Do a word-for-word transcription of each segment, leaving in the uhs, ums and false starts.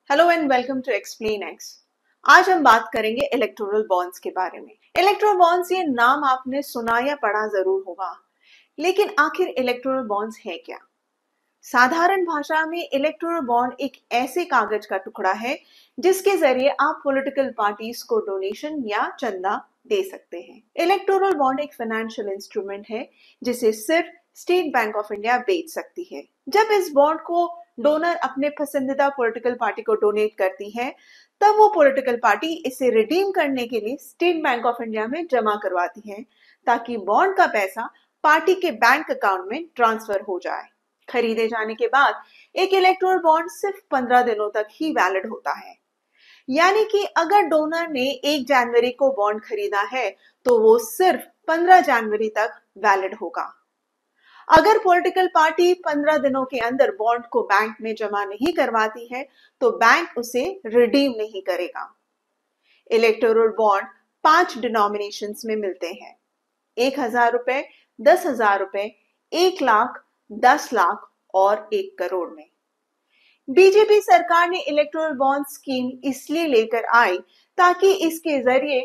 Hello and welcome to explain X. आज हम बात करेंगे इलेक्टोरल बॉन्ड्स के बारे में। इलेक्टोरल बॉन्ड्स ये नाम आपने सुना या पढ़ा जरूर होगा, लेकिन आखिर इलेक्टोरल बॉन्ड्स है क्या? साधारण भाषा में इलेक्टोरल बॉन्ड एक ऐसे कागज का टुकड़ा है जिसके जरिए आप पॉलिटिकल पार्टीज को डोनेशन या चंदा दे सकते हैं। इलेक्टोरल बॉन्ड एक फाइनेंशियल इंस्ट्रूमेंट है जिसे सिर्फ स्टेट बैंक ऑफ इंडिया बेच सकती है। जब इस बॉन्ड को डोनर अपने पसंदीदा पॉलिटिकल पार्टी को डोनेट करती है, तब वो पॉलिटिकल पार्टी इसे रिडीम करने के लिए स्टेट बैंक ऑफ इंडिया में जमा करवाती है ताकि बॉन्ड का पैसा पार्टी के बैंक अकाउंट में ट्रांसफर हो जाए। खरीदे जाने के बाद एक इलेक्टोरल बॉन्ड सिर्फ पंद्रह दिनों तक ही वैलिड होता है। यानी कि अगर डोनर ने एक जनवरी को बॉन्ड खरीदा है तो वो सिर्फ पंद्रह जनवरी तक वैलिड होगा। अगर पॉलिटिकल पार्टी पंद्रह दिनों के अंदर बॉन्ड को बैंक में जमा नहीं करवाती है तो बैंक उसे रिडीम नहीं करेगा। इलेक्टोरल बॉन्ड पांच डिनोमिनेशंस में मिलते हैं, एक हजार रुपए, दस हजार रुपए, एक लाख, दस लाख और एक करोड़ में। बीजेपी सरकार ने इलेक्टोरल बॉन्ड स्कीम इसलिए लेकर आई ताकि इसके जरिए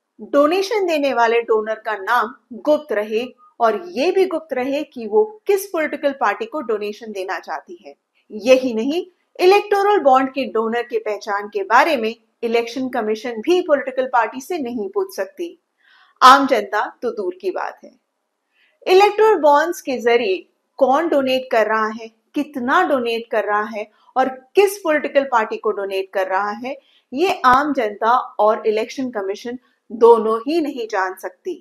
डोनेशन देने वाले डोनर का नाम गुप्त रहे और ये भी गुप्त रहे कि वो किस पॉलिटिकल पार्टी को डोनेशन देना चाहती है। यही नहीं, इलेक्टोरल बॉन्ड के डोनर के पहचान के बारे में इलेक्शन कमीशन भी पॉलिटिकल पार्टी से नहीं पूछ सकती। आम जनता तो दूर की बात है। इलेक्टोरल बॉन्ड्स के जरिए कौन डोनेट कर रहा है, कितना डोनेट कर रहा है और किस पॉलिटिकल पार्टी को डोनेट कर रहा है, ये आम जनता और इलेक्शन कमीशन दोनों ही नहीं जान सकती।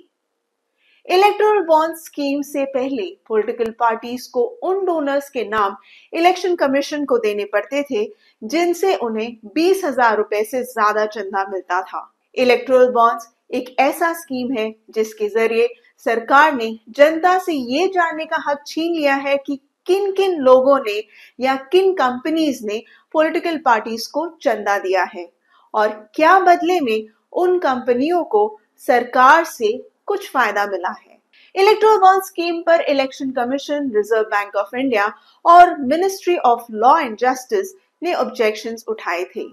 इलेक्टोरल बॉन्ड स्कीम से पहले पॉलिटिकल पार्टीज को उन डोनर्स के नाम इलेक्शन कमीशन को देने पड़ते थे जिनसे उन्हें बीस हजार रुपए से ज्यादा चंदा मिलता था। इलेक्टोरल बॉन्ड्स एक ऐसा स्कीम है जिसके जरिए सरकार ने जनता से ये जानने का हक छीन लिया है कि किन किन लोगों ने या किन कंपनीज ने पॉलिटिकल पार्टीज को चंदा दिया है और क्या बदले में उन कंपनियों को सरकार से कुछ फायदा मिला है। इलेक्टोरल बॉन्ड स्कीम पर election commission, reserve bank of India और ministry of law and justice ने ऑब्जेक्शंस उठाए थे,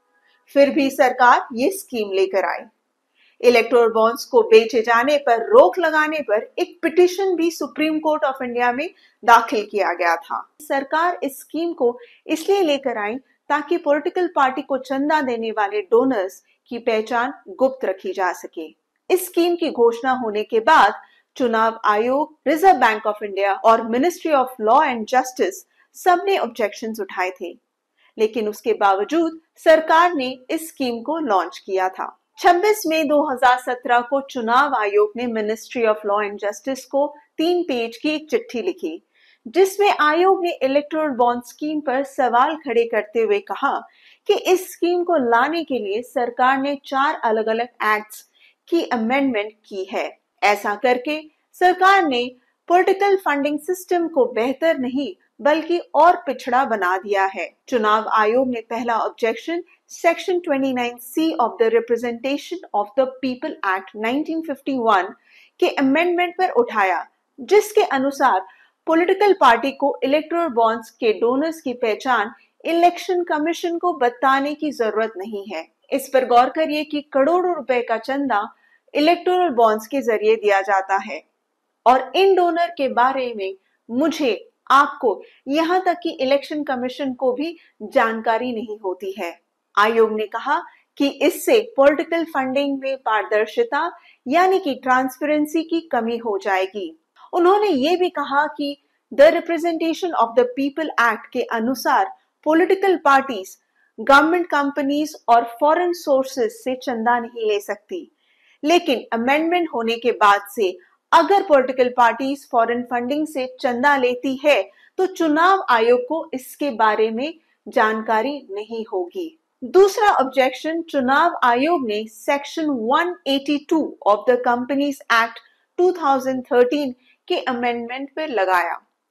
फिर भी सरकार ये स्कीम लेकर आई। इलेक्टोरल बॉन्ड्स को बेचे जाने पर रोक लगाने पर एक पिटीशन भी सुप्रीम कोर्ट ऑफ इंडिया में दाखिल किया गया था। सरकार इस स्कीम को इसलिए लेकर आई ताकि पॉलिटिकल पार्टी को चंदा देने वाले डोनर्स की पहचान गुप्त रखी जा सके। इस स्कीम की घोषणा होने के बाद चुनाव आयोग, रिजर्व बैंक ऑफ इंडिया और ministry of law and justice सबने ऑब्जेक्शंस उठाए थे, लेकिन उसके बावजूद सरकार ने इस स्कीम को लॉन्च किया था। छब्बीस मई दो हज़ार सत्रह को चुनाव आयोग ने ministry of law and justice को तीन पेज की एक चिट्ठी लिखी जिसमें आयोग ने इलेक्टोरल बॉन्ड स्कीम पर सवाल खड़े करते हुए कहा कि इस स्कीम को लाने के लिए सरकार ने चार अलग अलग एक्ट्स की अमेंडमेंट की है। ऐसा करके सरकार ने पॉलिटिकल फंडिंग सिस्टम को बेहतर नहीं बल्कि और पिछड़ा बना दिया है। चुनाव आयोग ने पहला ऑब्जेक्शन सेक्शन उनतीस C of the representation of the people act nineteen fifty one के अमेंडमेंट पर उठाया, जिसके अनुसार पॉलिटिकल पार्टी को इलेक्टोरल बॉन्ड्स के डोनर्स की पहचान इलेक्शन कमीशन को बताने की जरूरत नहीं है। इस पर गौर करिए कि करोड़ों रुपए का चंदा इलेक्टोरल बॉन्ड्स के जरिए दिया जाता है और इन डोनर के बारे में मुझे, आपको, यहाँ तक कि इलेक्शन कमीशन को भी जानकारी नहीं होती है। आयोग ने कहा कि इससे पॉलिटिकल फंडिंग में पारदर्शिता यानी कि ट्रांसपेरेंसी की कमी हो जाएगी। उन्होंने ये भी कहा कि the representation of the people act के अनुसार पॉलिटिकल पार्टीज गवर्नमेंट कंपनीज और फॉरेन सोर्सेस से चंदा नहीं ले सकती, लेकिन अमेंडमेंट होने के बाद से अगर पॉलिटिकल पार्टीज फॉरेन फंडिंग से चंदा लेती है तो चुनाव आयोग को इसके बारे में जानकारी नहीं होगी। दूसरा ऑब्जेक्शन चुनाव आयोग ने सेक्शन एक सौ बयासी ऑफ द कंपनीज एक्ट दो हज़ार तेरह के अमेंडमेंट पर लगाया।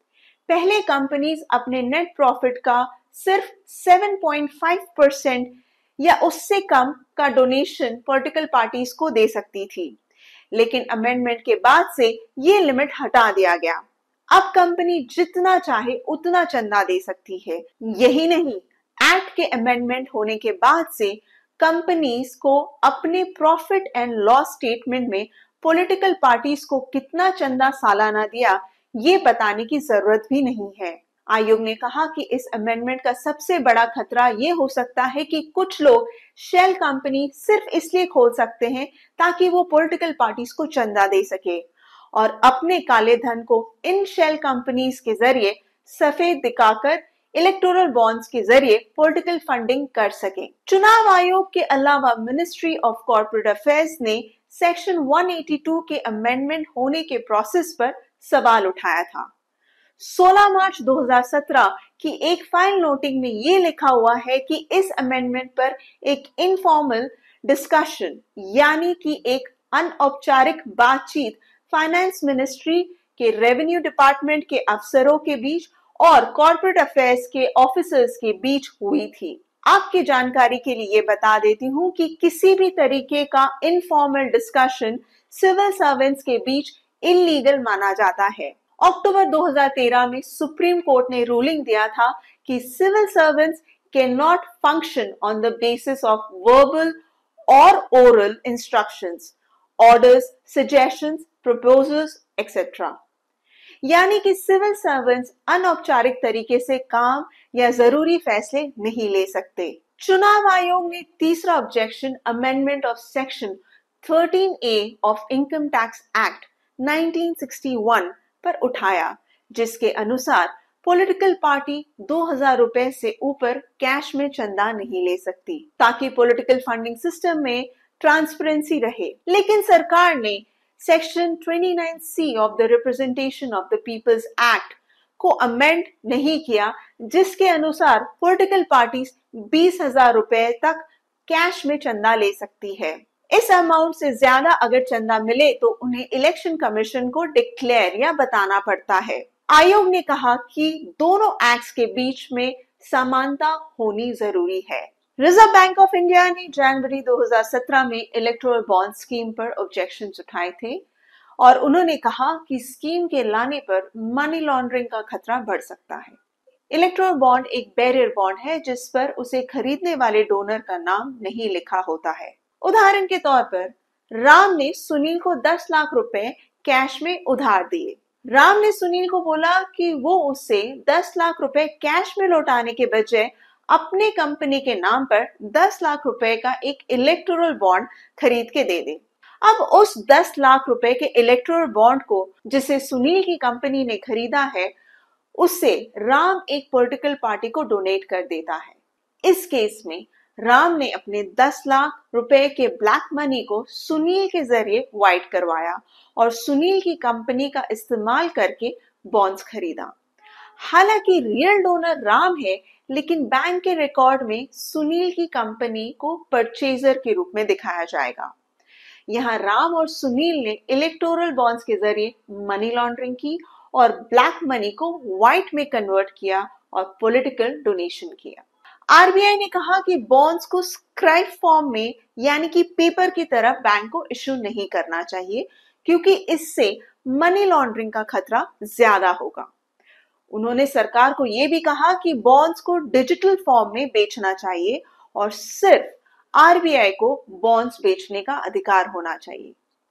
पहले कंपनीज अपने नेट प्रॉफिट का सिर्फ सात पॉइंट पाँच परसेंट या उससे कम का डोनेशन पॉलिटिकल पार्टीज को दे सकती थी, लेकिन अमेंडमेंट के बाद से ये लिमिट हटा दिया गया। अब कंपनी जितना चाहे उतना चंदा दे सकती है। यही नहीं, एक्ट के अमेंडमेंट होने के बाद से कंपनीज को अपने प्रॉफिट एंड लॉस स्टेटमेंट में पॉलिटिकल पार्टीज को कितना चंदा सालाना दिया ये बताने की जरूरत भी नहीं है। आयोग ने कहा कि इस अमेंडमेंट का सबसे बड़ा खतरा ये हो सकता है कि कुछ लोग शेल कंपनी सिर्फ इसलिए खोल सकते हैं ताकि वो पॉलिटिकल पार्टीज को चंदा दे सके और अपने काले धन को इन शेल कंपनीज के जरिए सफेद दिखाकर इलेक्टोरल बॉन्ड्स के जरिए पॉलिटिकल फंडिंग कर सके। चुनाव आयोग के अलावा मिनिस्ट्री ऑफ कॉर्पोरेट अफेयर्स ने सेक्शन एक सौ बयासी के अमेंडमेंट होने के प्रोसेस पर सवाल उठाया था। सोलह मार्च दो हज़ार सत्रह की एक फाइल नोटिंग में ये लिखा हुआ है कि इस अमेंडमेंट पर एक इनफॉर्मल डिस्कशन यानी कि एक अनौपचारिक बातचीत फाइनेंस मिनिस्ट्री के रेवेन्यू डिपार्टमेंट के अफसरों के बीच और कॉर्पोरेट अफेयर्स के ऑफिसर्स के बीच हुई थी। आपकी जानकारी के लिए बता देती हूँ कि किसी भी तरीके का इनफॉर्मल डिस्कशन सिविल सर्वेंट्स के बीच इलीगल माना जाता है। अक्टूबर दो हज़ार तेरह में सुप्रीम कोर्ट ने रूलिंग दिया था कि civil servants can not function on the basis of verbal और oral instructions, orders, suggestions, proposals etcetera. यानी कि सिविल सर्वेंट्स अनौपचारिक तरीके से काम या जरूरी फैसले नहीं ले सकते। चुनाव आयोग ने तीसरा objection amendment of section thirteen A of income tax act nineteen sixty one पर उठाया, जिसके अनुसार पॉलिटिकल पार्टी दो हज़ार रुपए से ऊपर कैश में चंदा नहीं ले सकती ताकि पॉलिटिकल फंडिंग सिस्टम में ट्रांसपेरेंसी रहे। लेकिन सरकार ने सेक्शन उनतीस C of the representation of the people's act को अमेंड नहीं किया, जिसके अनुसार पॉलिटिकल पार्टीज बीस हजार रुपए तक कैश में चंदा ले सकती है। इस अमाउंट से ज्यादा अगर चंदा मिले तो उन्हें इलेक्शन कमीशन को डिक्लेयर या बताना पड़ता है। आयोग ने कहा कि दोनों एक्ट्स के बीच में समानता होनी जरूरी है। रिजर्व बैंक ऑफ इंडिया ने जनवरी दो हज़ार सत्रह में इलेक्टोरल बॉन्ड स्कीम पर ऑब्जेक्शंस उठाए थे और उन्होंने कहा कि स्कीम के लाने पर मनी लॉन्ड्रिंग का खतरा बढ़ सकता है। इलेक्टोरल बॉन्ड एक बैरियर बॉन्ड है जिस पर उसे खरीदने वाले डोनर का नाम नहीं लिखा होता है। उदाहरण के तौर पर राम ने सुनील को दस लाख रुपए कैश में उधार दिए। राम ने सुनील को बोला कि वो उससे दस लाख रुपए कैश में लौटाने के बजाय अपने कंपनी के नाम पर दस लाख रुपए का एक इलेक्टोरल बॉन्ड खरीद के दे दे। अब उस दस लाख रुपए के इलेक्टोरल बॉन्ड को जिसे सुनील की कंपनी ने खरीदा है, उससे राम एक पॉलिटिकल पार्टी को डोनेट कर देता है। इस केस में राम ने अपने दस लाख रुपए के ब्लैक मनी को सुनील के जरिए वाइट करवाया और सुनील की कंपनी का इस्तेमाल करके बॉन्ड्स खरीदा। हालांकि रियल डोनर राम है, लेकिन बैंक के रिकॉर्ड में सुनील की कंपनी को परचेजर के रूप में दिखाया जाएगा। यहाँ राम और सुनील ने इलेक्टोरल बॉन्ड्स के जरिए मनी लॉन्ड्रिंग की और ब्लैक मनी को व्हाइट में कन्वर्ट किया और पॉलिटिकल डोनेशन किया। आरबीआई ने कहा कि बॉन्ड्स को स्क्राइब फॉर्म में यानी कि पेपर की तरह बैंक को इश्यू नहीं करना चाहिए, क्योंकि इससे मनी लॉन्ड्रिंग का खतरा ज्यादा होगा। उन्होंने सरकार को यह भी कहा कि बॉन्ड्स को डिजिटल फॉर्म में बेचना चाहिए और सिर्फ आरबीआई को बॉन्ड्स बेचने का अधिकार होना चाहिए।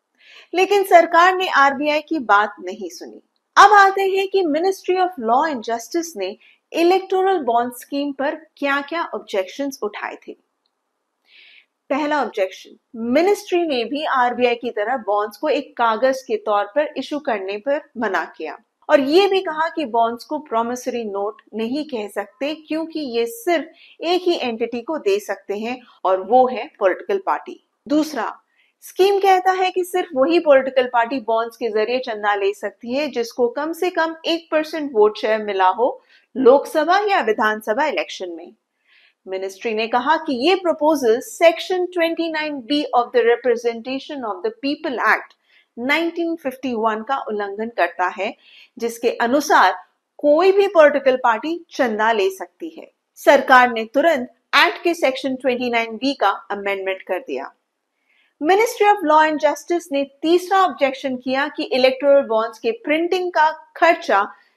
लेकिन सरकार ने आरबीआई की बात नहीं सुनी। अब आते हैं कि ministry of law and justice ने इलेक्टोरल बॉन्ड स्कीम पर क्या-क्या ऑब्जेक्शंस उठाए थे। पहला ऑब्जेक्शन, मिनिस्ट्री ने भी आरबीआई की तरह बॉन्ड्स को एक कागज के तौर पर इशू करने पर मना किया और ये भी कहा कि बॉन्ड्स को प्रॉमिसरी नोट नहीं कह सकते, क्योंकि ये सिर्फ एक ही एंटिटी को दे सकते हैं और वो है पॉलिटिकल पार्टी। दूसरा, स्कीम कहता है कि सिर्फ वही पॉलिटिकल पार्टी बॉन्ड्स के जरिए चंदा ले सकती है जिसको कम से कम एक परसेंट वोट शेयर मिला हो लोकसभा या विधानसभा इलेक्शन में। मिनिस्ट्री ने कहा कि ये प्रपोजल सेक्शन उनतीस B of the representation of the people act nineteen fifty one का उल्लंघन करता है, जिसके अनुसार कोई भी पॉलिटिकल पार्टी चंदा ले सकती है। सरकार ने तुरंत एक्ट के सेक्शन उनतीस बी का अमेंडमेंट कर दिया। Ministry of law and justice ने तीसरा ऑब्जेक्शन किया कि इलेक्टोरल बॉन्ड्स के प्रिंटिंग का खर्चा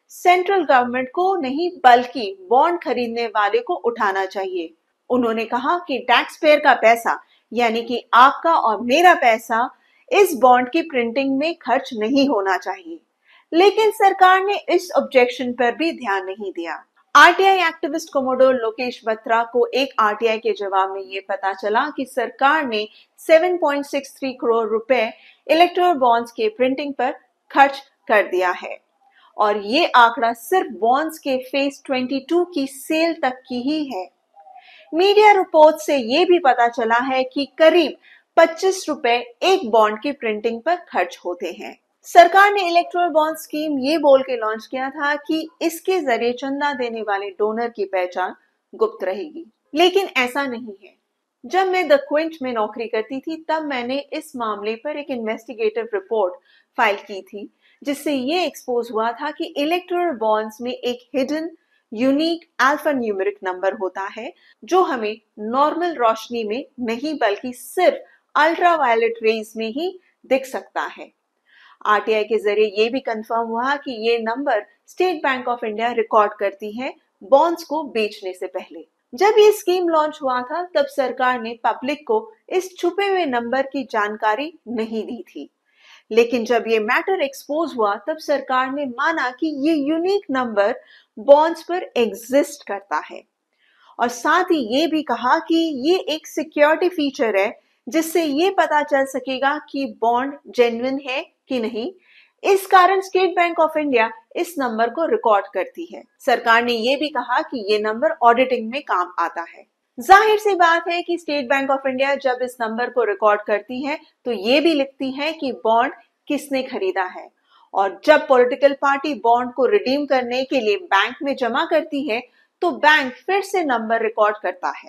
सेंट्रल गवर्नमेंट को नहीं बल्कि बॉन्ड खरीदने वाले को उठाना चाहिए। उन्होंने कहा कि टैक्स पेयर का पैसा यानी कि आपका और मेरा पैसा इस बॉन्ड की प्रिंटिंग में खर्च नहीं होना चाहिए, लेकिन सरकार ने इस ऑब्जेक्शन पर भी ध्यान नहीं दिया। RTI activist commodore Lokesh Batra को एक आरटीआई के जवाब में ये पता चला कि सरकार ने सात पॉइंट छह तीन करोड़ रुपए इलेक्टोरल बॉन्ड्स के प्रिंटिंग पर खर्च कर दिया है और ये आंकड़ा सिर्फ बॉन्ड्स के फेज बाईस की सेल तक की ही है। मीडिया रिपोर्ट से ये भी पता चला है कि करीब पच्चीस रुपए एक बॉन्ड की प्रिंटिंग पर खर्च होते हैं। सरकार ने इलेक्टोरल बॉन्ड स्कीम ये बोल के लॉन्च किया था कि इसके जरिए चंदा देने वाले डोनर की पहचान गुप्त रहेगी, लेकिन ऐसा नहीं है। जब मैं द क्विंट में नौकरी करती थी तब मैंने इस मामले पर एक इन्वेस्टिगेटिव रिपोर्ट फाइल की थी, जिससे ये एक्सपोज हुआ था कि इलेक्टोरल बॉन्ड्स में एक hidden unique alpha numeric number होता है जो हमें नॉर्मल रोशनी में नहीं बल्कि सिर्फ अल्ट्रावायलेट रेज में ही दिख सकता है। आरटीआई के जरिए ये भी कंफर्म हुआ कि ये number state bank of India record करती है बॉन्ड्स को बेचने से पहले। जब ये स्कीम लॉन्च हुआ था तब सरकार ने पब्लिक को इस छुपे हुए नंबर की जानकारी नहीं दी थी, लेकिन जब ये मैटर एक्सपोज हुआ तब सरकार ने माना कि ये यूनिक नंबर बॉन्ड्स पर एग्जिस्ट करता है और साथ ही ये भी कहा कि ये एक सिक्योरिटी फीचर है जिससे ये पता चल सकेगा कि बॉन्ड जेन्युइन है कि नहीं। इस कारण स्टेट बैंक ऑफ इंडिया इस नंबर को रिकॉर्ड करती है। सरकार ने ये भी कहा कि ये नंबर ऑडिटिंग में काम आता है। जाहिर सी बात है कि स्टेट बैंक ऑफ इंडिया जब इस नंबर को रिकॉर्ड करती है तो ये भी लिखती है कि बॉन्ड किसने खरीदा है, और जब पॉलिटिकल पार्टी बॉन्ड को रिडीम करने के लिए बैंक में जमा करती है तो बैंक फिर से नंबर रिकॉर्ड करता है।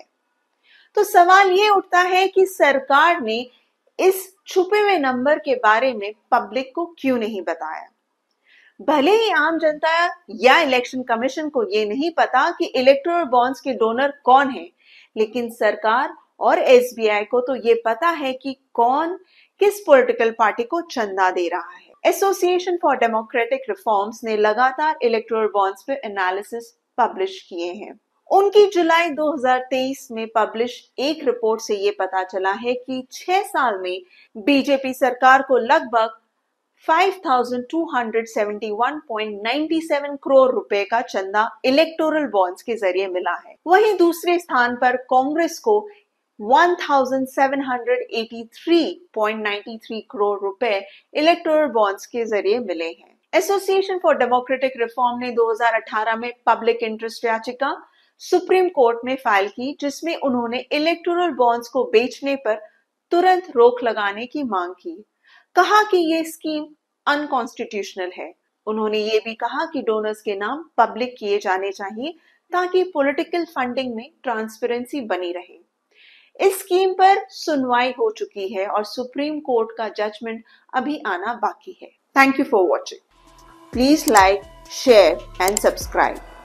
तो सवाल ये उठता है कि सरकार ने इस छुपे हुए नंबर के बारे में पब्लिक को क्यों नहीं बताया। भले ही आम जनता या इलेक्शन कमीशन को ये नहीं पता कि इलेक्टोरल बॉन्ड्स के डोनर कौन है, लेकिन सरकार और एसबीआई को तो ये पता है कि कौन किस पॉलिटिकल पार्टी को चंदा दे रहा है। एसोसिएशन फॉर डेमोक्रेटिक रिफॉर्म्स ने लगातार इलेक्टोरल बॉन्ड्स पे एनालिसिस पब्लिश किए हैं। उनकी जुलाई दो हज़ार तेईस में पब्लिश एक रिपोर्ट से ये पता चला है कि छह साल में बीजेपी सरकार को लगभग पाँच हज़ार दो सौ इकहत्तर पॉइंट नौ सात करोड़ रुपए का चंदा इलेक्टोरल बॉन्ड्स के जरिए मिला है। वहीं दूसरे स्थान पर कांग्रेस को सत्रह सौ तिरासी पॉइंट नौ तीन करोड़ रुपए इलेक्टोरल बॉन्ड्स के जरिए मिले हैं। एसोसिएशन फॉर डेमोक्रेटिक रिफॉर्म ने दो हज़ार अठारह में पब्लिक इंटरेस्ट याचिका सुप्रीम कोर्ट में फाइल की, जिसमें उन्होंने इलेक्टोरल बॉन्ड्स को बेचने पर तुरंत रोक लगाने की मांग की। कहा कि ये स्कीम अनकॉन्स्टिट्यूशनल है। उन्होंने ये भी कहा कि डोनर्स के नाम पब्लिक किए जाने चाहिए ताकि पॉलिटिकल फंडिंग में ट्रांसपेरेंसी बनी रहे। इस स्कीम पर सुनवाई हो चुकी है और सुप्रीम कोर्ट का जजमेंट अभी आना बाकी है। Thank you for watching. Please like, share and subscribe.